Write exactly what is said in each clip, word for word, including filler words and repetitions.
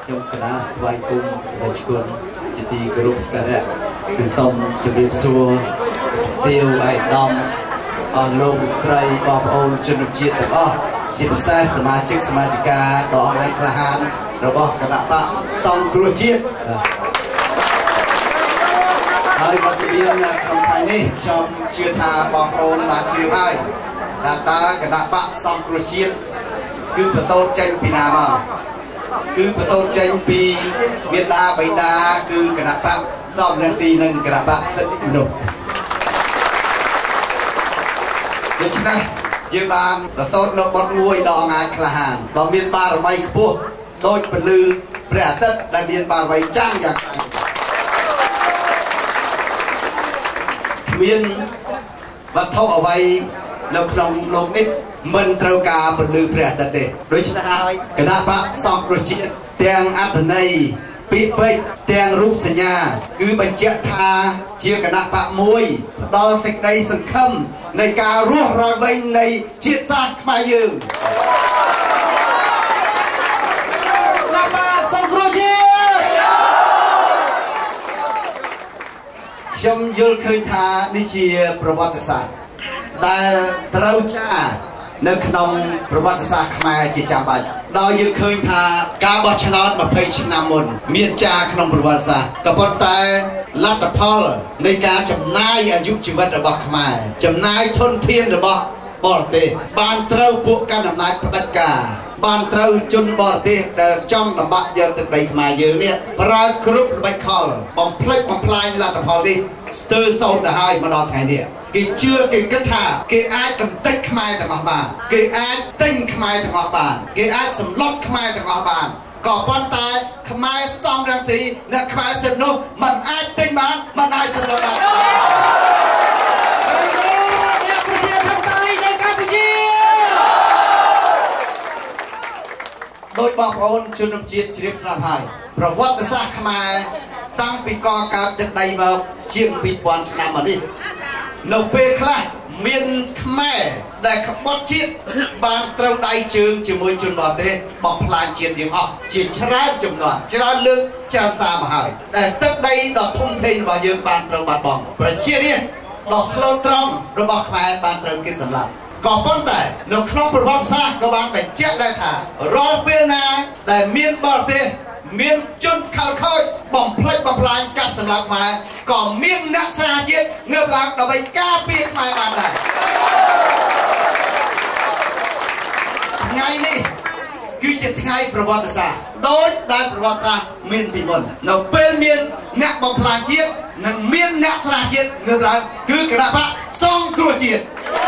ខ្ញុំគណៈថ្វាយគុំប្រជាជនជាទីគោរពស្ការៈខ្ញុំសូមជម្រាបសួរទាវឯកឧត្តមអស់លោកស្រីបងប្អូនជនជាតិទាំងអស់ជាពិសេសសមាជិកសមាជិកាដ៏អស់ឯកក្លាហានរបស់គណៈបកសង្គ្រោះជាតិហើយបទចម្រៀងក្នុងថ្ងៃនេះខ្ញុំជឿថាបងប្អូនបានជ្រាបហើយថាតើគណៈបកសង្គ្រោះជាតិគឺបន្ទោចេញពីណាមកគឺបន្ទោចេញពីមេដាបៃតាគឺគណៈបកសំរងស៊ីនិងគណៈបកសិទ្ធិមនុស្សដូច្នេះយើងបានបន្ទោនៅបទមួយដ៏អង្អាចក្លាហានដ៏មានបារមីខ្ពស់ដោយពលឺព្រះអាទិត្យដែលមានបារមីចាំងយ៉ាងខ្លាំងមានវត្ថុអ្វីនៅក្នុងលោកនេះមិនត្រូវការពលឺព្រះអាទិត្យទេដូច្នេះហើយគណៈបកសង្គ្រោះជាតិទាំងអត្ថន័យពាក្យពេចន៍ទាំងរូបសញ្ញាគឺបញ្ជាក់ថាជាគណៈបកមួយផ្ដល់សេចក្តីសង្ឃឹមនៃការរស់រានវិញនៃជាតិសាសន៍ខ្មែរយើងគណៈបកសង្គ្រោះជាតិខ្ញុំយល់ឃើញថានេះជាប្រវត្តិសាស្ត្រដែលត្រូវចារនៅក្នុងប្រវត្តិសាស្ត្រខ្មែរជាចាំបាច់ដោយយើងឃើញថាការបោះឆ្នោតម្ភៃឆ្នាំមុនមានចារក្នុងប្រវត្តិសាស្ត្រក៏ប៉ុន្តែលទ្ធផលនៃការចំណាយអាយុជីវិតរបស់ខ្មែរចំណាយធនធានរបស់បរទេសបានត្រូវពួកកាន់អំណាចផ្ដាច់ការបានត្រូវជនបរទេសដែលចង់លំបាកយកទឹកដីខ្មែរយើងនេះប្រើគ្រប់ល្បិចខលបំផ្លិចបំផ្លាញលទ្ធផលនេះស្ទើរសោតទៅហើយមកដល់ថ្ងៃនេះគេជឿគេគិតថាគេអាចកំទេចខ្មែរទាំងអស់បានគេអាចទិញខ្មែរទាំងអស់បានគេអាចសម្លុតខ្មែរទាំងអស់បានក៏ប៉ុន្តែខ្មែរសំរងស៊ីនិងខ្មែរសិទ្ធិនោះមិនអាចទិញបានមិនអាចសម្លុតបានដោយបងប្អូនជនជាតិជ្រាបស្រាប់ហើយប្រវត្តិសាស្ត្រខ្មែរតាំងពីកកើតទឹកដីមកជាងពីរពាន់ឆ្នាំមកនេះនៅពេលខ្លះមានខ្មែរដែលក្បត់ជាតិបានត្រូវដៃជើងជាមួយជនបរទេសបំផ្លាញជាតិយើងអស់ជាច្រើនចំនួនច្រើនលើកច្រើនសារមកហើយដែលទឹកដីដ៏ធំធេងរបស់យើងបានត្រូវបាត់បង់ប្រជារាស្ត្រដ៏ស្លូតត្រង់របស់ខ្មែរបានត្រូវគេសម្លាប់ក៏ប៉ុន្តែនៅក្នុងប្រវត្តិសាស្ត្រក៏បានបញ្ជាក់ដែរថារាល់ពេលណាដែលមានបរទេសមានជនខិលខូចបំផ្លិចបំផ្លាញកាប់សម្លាប់ខ្មែរក៏មានអ្នកស្រាវជាតិងើបឡើងដើម្បីការពារខ្មែរបានដែរថ្ងៃនេះគឺជាថ្ងៃប្រវត្តិសាស្ត្រដោយដែលប្រវត្តិសាស្ត្រមានពីមុននៅពេលមានអ្នកបំផ្លាញជាតិនិងមានអ្នកស្រាវជាតិងើបឡើងគឺគណៈបកសង្គ្រោះជាតិ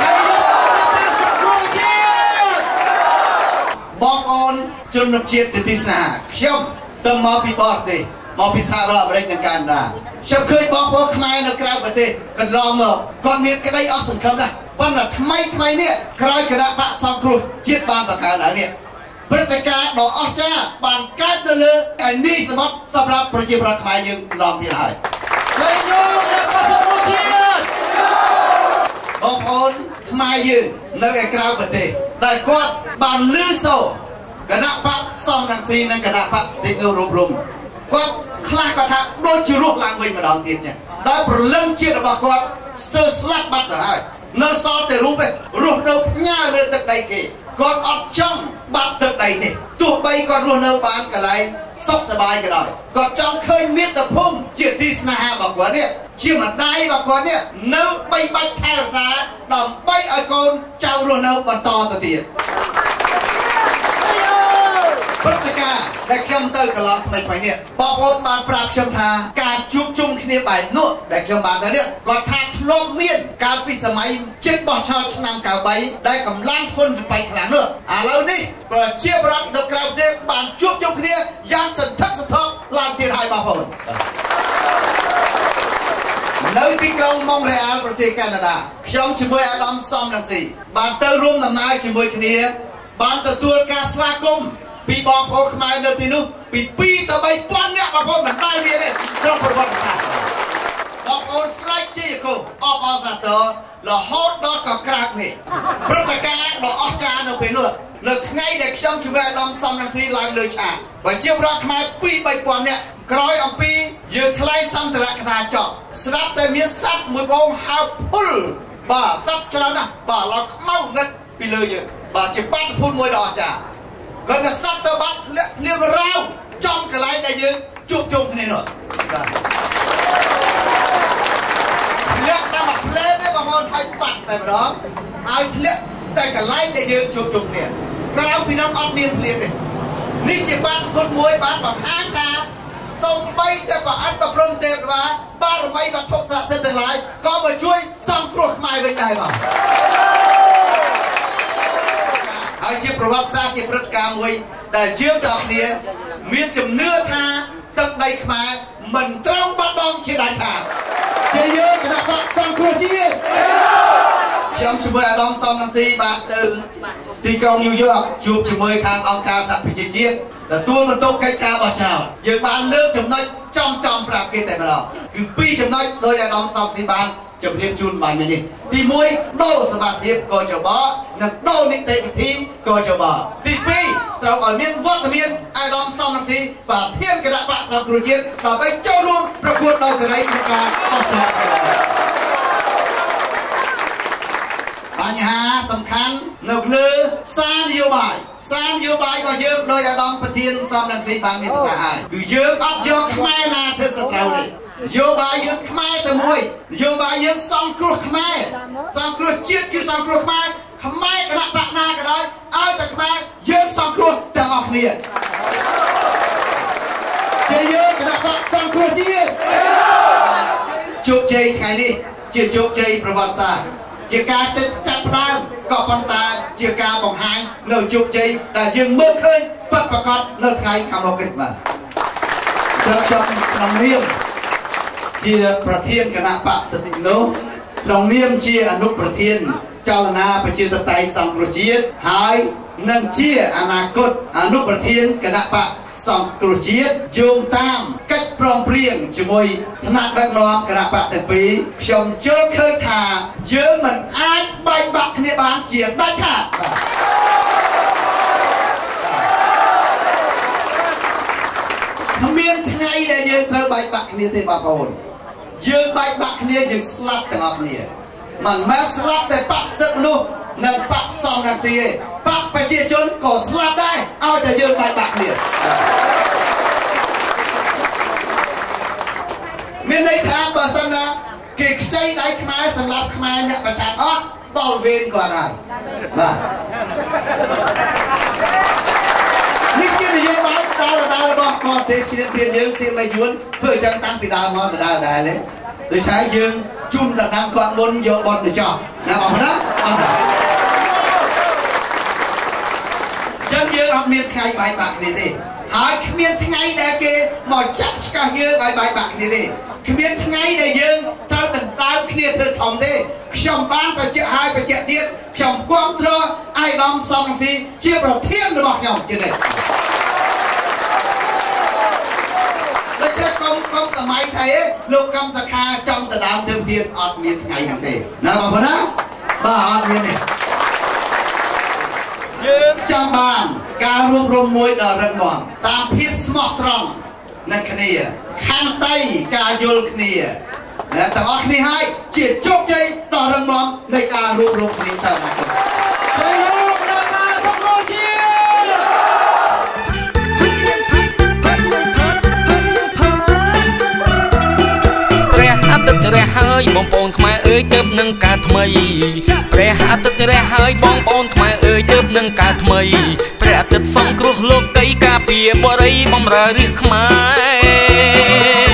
បងប្អូនជនជាតិជាទីស្នេហាខ្ញុំទៅមកពីបរទេសមកពីសហរដ្ឋអាមេរិកនិងកាណាដាខ្ញុំឃើញបងប្អូនខ្មែរនៅក្រៅប្រទេសកន្លងមកគាត់មានក្តីអស់សង្ឃឹមណាស់ប៉ុន្តែថ្មីថ្មីនេះក្រោយគណៈបកសង្គ្រោះជាតិបានបង្កើតហើយនេះព្រឹត្តិការណ៍ដ៏អស្ចារ្យបានកើតនៅលើឯនេះសម្រាប់សម្រាប់ប្រជាប្រដ្ឋខ្មែរយើងម្ដងទៀតហើយហើយយោអ្នកបកសង្គ្រោះជាតិបងប្អូនខ្មែរយើងនៅឯក្រៅប្រទេសដែលគាត់បានលឺសូរគណៈបកសំរងស៊ីនិងគណៈបកស្ទីនូរួមរួមគាត់ខ្លះគាត់ថាដូចជារស់ឡើងវិញម្ដងទៀតចឹងដោយប្រលឹងជាតិរបស់គាត់ស្ទើរស្លាប់បាត់ទៅហើយនៅសល់តែរូបឯងរស់នៅផ្ញើលើទឹកដីគេគាត់អត់ចង់បាត់ទឹកដីនេះទោះបីគាត់រស់នៅបានកន្លែងសុខសប្បាយក៏ដោយគាត់ចង់ឃើញមាតុភូមិជាទីស្នេហារបស់គាត់នេះជាម្ដាយរបស់គាត់នេះនៅបីបាច់ថែរក្សាដើម្បីឲ្យកូនចៅរស់នៅបន្តទៅទៀតព្រឹត្តិការណ៍ដែលខ្ញុំទៅកន្លងថ្មីថ្មីនេះបងប្អូនបានប្រាប់ខ្ញុំថាការជួបជុំគ្នាបែបនោះដែលខ្ញុំបានទៅនេះគាត់ថាធ្លាប់មានកាលពីសម័យជិតបោះឆ្នោតឆ្នាំកាលបីដែលកម្លាំងហ្វុនសម្បៃខ្លាំងនោះឥឡូវនេះប្រជាប្រដ្ឋនៅក្រៅប្រទេសបានជួបជុំគ្នាយ៉ាងសន្ធឹកសន្ធាប់ឡើងទៀតហើយបងប្អូននៅទីក្រុងម៉ុងរ៉េអាល់ប្រទេសកាណាដាខ្ញុំជាមួយអាដាមសំរងស៊ីបានទៅរួមដំណើរជាមួយគ្នាបានទទួលការស្វាគមន៍ពីបងប្អូនខ្មែរនៅទីនោះពីពីរទៅបីពាន់នាក់បងប្អូនមិនដែលមានទេក្នុងប្រវត្តិសាស្ត្របងប្អូនស្រែកជាគោអបអរសាទររហូតដល់កក្រាបនេះព្រឹត្តិការណ៍ដ៏អស្ចារ្យនៅពេលនោះនៅថ្ងៃដែលខ្ញុំជំនួយអាដាមសំរងស៊ីឡើងលើឆាកប្រជាប្រដ្ឋខ្មែរពីរបីពាន់នាក់ក្រោយអំពីយើងថ្លែងសន្ទរកថាចប់ស្រាប់តែមានសត្វមួយបងហៅភុលបាទសត្វច្រើនណាស់បាទឡើងខ្មៅងឹតពីលើយើងបាទជាបាត់ភុលមួយដ៏អស្ចារ្យគាត់ថាសត្វទៅបាត់លៀងរាវចំកន្លែងដែលយើងជួបជុំគ្នានោះបាទធ្លាក់តាមផ្លែនេះបងប្អូនហើយបាត់តែម្ដងហើយធ្លាក់តែកន្លែងដែលយើងជួបជុំគ្នាក្រៅពីនោះអត់មានភ្លៀងទេនេះជាបាត់ភុតមួយបានបង្ហាញថាសូម្បីតែប្រអិតប្រព្រំទេវតាបារមីវត្ថុស័ក្តិសិទ្ធិទាំងឡាយក៏មកជួយសង្គ្រោះខ្មែរវិញដែរបងហើយជាប្រវត្តិសាស្ត្រជាព្រឹត្តិការណ៍មួយដែលយើងទាំងគ្នាមានជំនឿថាទឹកដីខ្មែរមិនត្រូវបាត់បង់ជាដាច់ខាតជាយើងគណៈបកសង្គ្រោះជាតិខ្ញុំជាមួយអាដាមសំរងស៊ីបាទទៅទីក្រុងញូវយ៉កជួបជាមួយខាងអង្គការសហប្រជាជាតិទទួលបន្ទុកកិច្ចការបោះឆ្នោតយើងបានលើកចំណុចចំចំប្រាប់គេតែម្ដងគឺពីរចំណុចដោយអាដាមសំស៊ីបានជម្រាបជូនបាននេះទីមួយដូរសមត្ថភាពកោចបនិងដូរនីតិវិធីកោចបទីពីរត្រូវឲ្យមានវត្តមានអាដាមសំរងស៊ីប្រធានគណៈបកសង្គ្រោះជាតិដើម្បីចូលរួមប្រកួតដោយសេរីក្នុងការបោះឆ្នោតបញ្ហាសំខាន់នៅលើសារនយោបាយសារនយោបាយរបស់យើងដោយអាដាមប្រធានសំរងស៊ីបានមានប្រកាសហើយគឺយើងអត់យកខ្មែរណាធ្វើសត្រូវទេនយោបាយយើងខ្មែរតែមួយនយោបាយយើងសង្គ្រោះខ្មែរសង្គ្រោះជាតិគឺសង្គ្រោះខ្មែរខ្មែរគណៈបកណាក៏ដោយឲ្យតែខ្មែរយើងសង្គ្រោះទាំងអស់គ្នាជាយើងគណៈបកសង្គ្រោះជាតិជោគជ័យថ្ងៃនេះជាជោគជ័យប្រវត្តិសាស្ត្រជាការចាត់ចាត់ផ្ដើមក៏ប៉ុន្តែជាការបង្ហាញនៅជោគជ័យដែលយើងមើលឃើញពិតប្រាកដនៅថ្ងៃខាងមុខនេះបាទចូលចង់ក្នុងនាមជាប្រធានគណៈបកសតិនោះក្នុងនាមជាអនុប្រធានចលនាប្រជាធិបតេយ្យសង្គ្រោះជាតិហើយនឹងជាអនាគតអនុប្រធានគណៈបកសង្គ្រោះជាតិយោងតាមកិច្ចព្រមព្រៀងជាមួយថ្នាក់ដឹកនាំគណៈបកទាំងពីរខ្ញុំជឿឃើញថាយើងមិនអាចបែកបាក់គ្នាបានជាដាច់ខាតគ្មានថ្ងៃដែលយើងត្រូវបែកបាក់គ្នាទេបងប្អូនយើងបែកបាក់គ្នាយើងស្លាប់ទាំងអស់គ្នាមិនមែនស្លាប់តែបកសិទ្ធិមនុស្សនិងបកសំរងស៊ីទេបកប្រជាជនក៏ស្លាប់ដែរឲ្យតែយើងបែកបាក់គ្នាមានន័យថាបើសិនណាគេខ្ចីដៃខ្មែរសម្រាប់ខ្មែរអ្នកប្រឆាំងអស់ដល់វេនគាត់ហើយបាទនេះជានយោបាយដើរដើររបស់គាត់ទេឈ្នះពៀនយើងសៀមឲ្យយួនធ្វើអញ្ចឹងតាំងពីដើមមកដដែលដែរទេដូច្នេះយើងជុំដណ្ដើមគាត់មុនយកបនទៅចោះណាបងប្អូនណាអញ្ចឹងយើងអត់មានថ្ងៃបែកបាក់គ្នាទេហើយគ្មានថ្ងៃដែលគេមកចាក់ឆ្កាស់យើងឲ្យបែកបាក់គ្នាទេគ្មានថ្ងៃដែលយើងត្រូវដណ្ដើមគ្នាធ្វើធំទេខ្ញុំបានបញ្ជាក់ហើយបញ្ជាក់ទៀតខ្ញុំគ្រប់គ្រងអាយដាមសំរងស៊ីជាប្រធានរបស់ខ្ញុំជានេះដូចជាកុំកុំសម័យថៃឯងលោកកម្មសខាចំដណ្ដើមធ្វើទៀតអត់មានថ្ងៃហ្នឹងទេណាបងប្អូនណាបាទអត់មានទេយើងចង់បានការរួមរំមួយដ៏រឹងមាំតាមភាពស្មោះត្រង់នឹងគ្នាខន្តីការយល់គ្នាទាំងអស់គ្នាហើយជាជោគជ័យដ៏រឹងមាំនៃការរួមរំគ្នាទៅណាព្រះអាទិត្យរះហើយបងប្អូនខ្មែរអើយទើបនឹងកើតថ្មីព្រះអាទិត្យរះហើយបងប្អូនខ្មែរអើយទើបនឹងកើតថ្មីព្រះអាទិត្យសង្គ្រោះលោកីការពារបរិយបំរើរាជខ្មែរ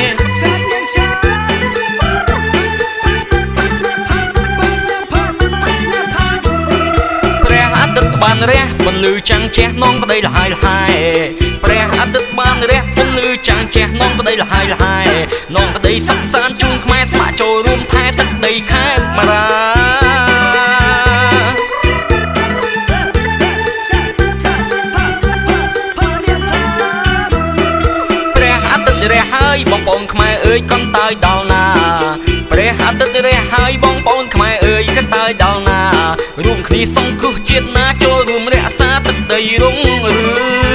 ព្រះអាទិត្យបានរះបន្លឺចាំងជះនងប្តីលហើយលហើយព្រះអាទិត្យបានរះបន្លឺចាំងជះនងប្តីលហើយលហើយនងប្តីសុខសាន្តជូនខ្មែរស្ម័គ្រចូលរួមថែទឹកដីខេត្តមារាព្រះអាទិត្យរះហើយបងប្អូនខ្មែរអើយកន្តើយដល់ណាព្រះអាទិត្យរះហើយបងប្អូនខ្មែរអើយកន្តើយដល់ណារួមគ្នាសង្គ្រោះជាតិណាចូលរួមរក្សាទឹកដីរុងរឿង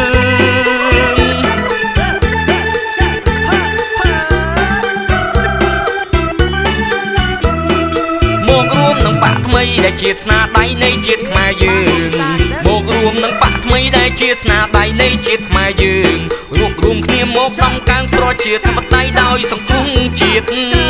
មករួមនឹងបាក់ថ្មីដែលជាស្នាដៃនៃជាតិខ្មែរយើងមករួមនឹងបាក់ថ្មីដែលជាស្នាដៃនៃជាតិខ្មែរយើងរួបរวมគ្នាមកដំកើងប្រជាធិបតេយ្យដោយសង្គមជាតិ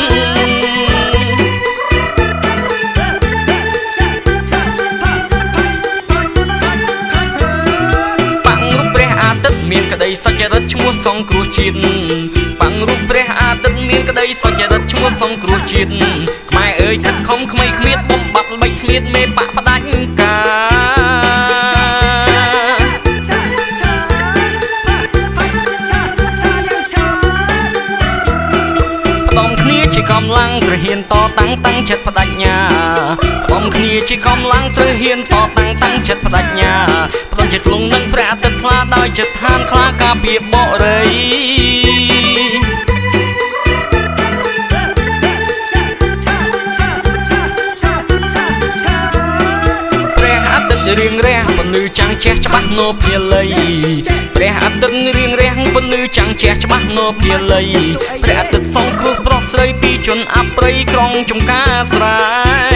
មានក្តីសុចរិតឈ្មោះសង្គ្រោះជាតិបាំងរូបព្រះអាទិត្យមានក្តីសុចរិតឈ្មោះសង្គ្រោះជាតិខ្មែរអើយខិតខំក្មេងគ្មៀតបំបត្តិល្បិចស្មៀតមេបាក់ផ្ដាច់ការផ្ដំគ្នាជាកម្លាំងត្រូវហ៊ានតតាំងតាំងចិត្តបដិញ្ញាផ្ដំគ្នាជាកម្លាំងត្រូវហ៊ានតតាំងតាំងចិត្តបដិញ្ញាផ្ដំចិត្តលងនឹងព្រះអាទិត្យថ្លាដោយចិត្តឋានខ្លាការពារបរិយព្រះអាទិត្យរៀងរះពន្លឺចាំងជះច្បាស់នោភាលីព្រះអាទិត្យរៀងរះពន្លឺចាំងជះច្បាស់នោភាលីព្រះអាទិត្យសង្គ្រោះប្រុសស្រីពីជនអប្រិយក្រុងចំការស្រែ